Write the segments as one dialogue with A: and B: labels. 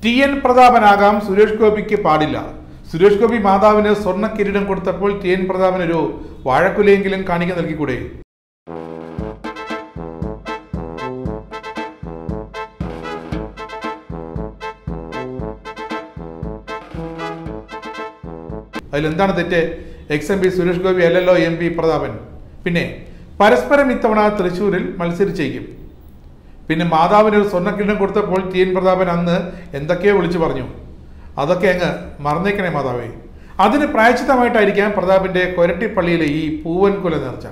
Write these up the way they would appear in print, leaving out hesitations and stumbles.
A: TN. പ്രതാപനാകാം Suresh ഗോപിക്ക് പാടില്ല. സുരേഷ് ഗോപി മാതാവിന് സ്വർണ്ണ കിരീടം കൊടുത്തപ്പോൾ ടി.എൻ. പ്രതാപനൊരു വാഴക്കുലയെങ്കിലും കാണിക്ക നൽകിക്കൂടെ? അതിലെന്താണ് തെറ്റ്? എക്സ്-എം-പി സുരേഷ് ഗോപി അല്ലല്ലോ എം-പി പ്രതാപൻ. പിന്നെ പരസ്പരം ഇത്തവണ തൃശ്ശൂരിൽ മത്സരിച്ചേക്കും. പിന്നെ മാതാവിനൊരു സ്വർണ്ണ കിരീടം കൊടുത്തപ്പോൾ ടി.എൻ. പ്രതാപൻ അന്ന് എന്തൊക്കെയോ വിളിച്ചു പറഞ്ഞു. അതൊക്കെ അങ്ങ് മറന്നേക്കണേ മാതാവേ. അതിന് പ്രായശ്ചിത്തമായിട്ടായിരിക്കാം പ്രതാപന്റെ കൊരട്ടിപ്പള്ളിയിലെ ഈ പൂവൻകുല നേർച്ച.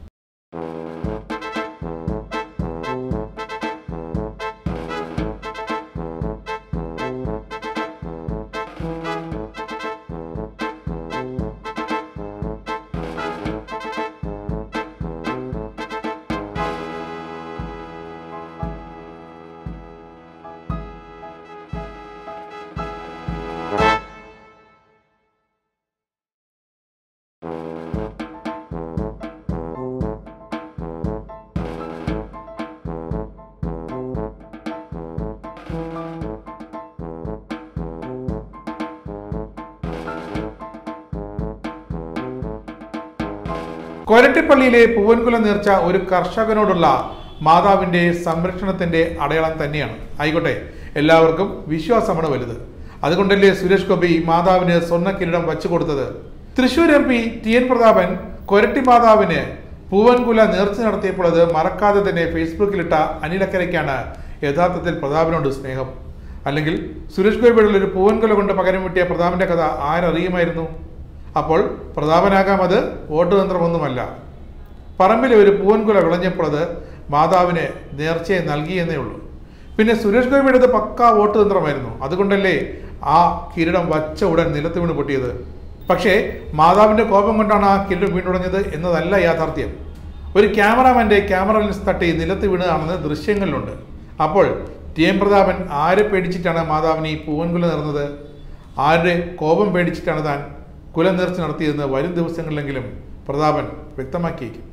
A: കൊരട്ടിപ്പള്ളിയിലെ പൂവൻകുല നേർച്ച ഒരു കർഷകനോടുള്ള മാതാവിന്റെ സംരക്ഷണത്തിന്റെ അടയാളം തന്നെയാണ്. ആയിക്കോട്ടെ, എല്ലാവർക്കും വിശ്വാസമാണ് വലുത്. അതുകൊണ്ടല്ലേ സുരേഷ് ഗോപി മാതാവിന് സ്വർണ്ണ കിരീടം വച്ചു കൊടുത്തത്. തൃശൂർ എം-പി ടി.എൻ. പ്രതാപൻ കൊരട്ടി മാതാവിന് പൂവൻകുല നേർച്ച നടത്തിയപ്പോൾ അത് മറക്കാതെ തന്നെ ഫേസ്ബുക്കിലിട്ട അനിലക്കരയ്ക്കാണ് യഥാർത്ഥത്തിൽ പ്രതാപനോട് സ്നേഹം. അല്ലെങ്കിൽ സുരേഷ് ഗോപിയുടെ ഒരു പൂവൻകുല കൊണ്ട് പകരം വിട്ടിയ പ്രതാപന്റെ കഥ ആരറിയുമായിരുന്നു? അപ്പോൾ പ്രതാപനാകാം അത് വോട്ട് തന്ത്രമൊന്നുമല്ല. പറമ്പിലെ ഒരു പൂവൻകുല വിളഞ്ഞപ്പോൾ അത് മാതാവിന് നേർച്ചയെ നൽകിയെന്നേ ഉള്ളൂ. പിന്നെ സുരേഷ് ഗോപിയുടേത് പക്കാ വോട്ട് തന്ത്രമായിരുന്നു. അതുകൊണ്ടല്ലേ ആ കിരീടം വച്ച ഉടൻ നിലത്ത് വീണ് പൊട്ടിയത്. പക്ഷേ മാതാവിന്റെ കോപം കൊണ്ടാണ് ആ കിരീടം വീണുടഞ്ഞത് എന്നതല്ല യാഥാർത്ഥ്യം. ഒരു ക്യാമറാമാന്റെ ക്യാമറ ലെൻസ് തട്ടി നിലത്ത് വീണതാണെന്ന് ദൃശ്യങ്ങളിലുണ്ട്. അപ്പോൾ ടി.എൻ. പ്രതാപൻ ആരെ പേടിച്ചിട്ടാണ് മാതാവിന് ഈ പൂവൻകുല നേർന്നത്? ആരുടെ കോപം പേടിച്ചിട്ടാണ് താൻ കുല നേർച്ച നടത്തിയതെന്ന് വരും ദിവസങ്ങളിലെങ്കിലും പ്രതാപൻ വ്യക്തമാക്കിയേക്കും.